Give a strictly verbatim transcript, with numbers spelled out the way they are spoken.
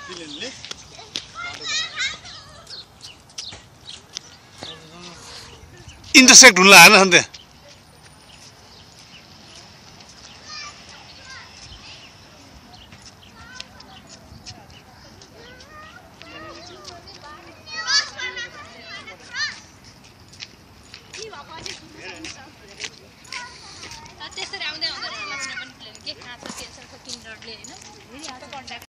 प्लेनले intersect हुन लाग्यो नि त्यहाँ त्यसरी आउँदै आउँदैन होला कुनै पनि प्लेन के खान्छ क्यान्सरको किन्डरले हैन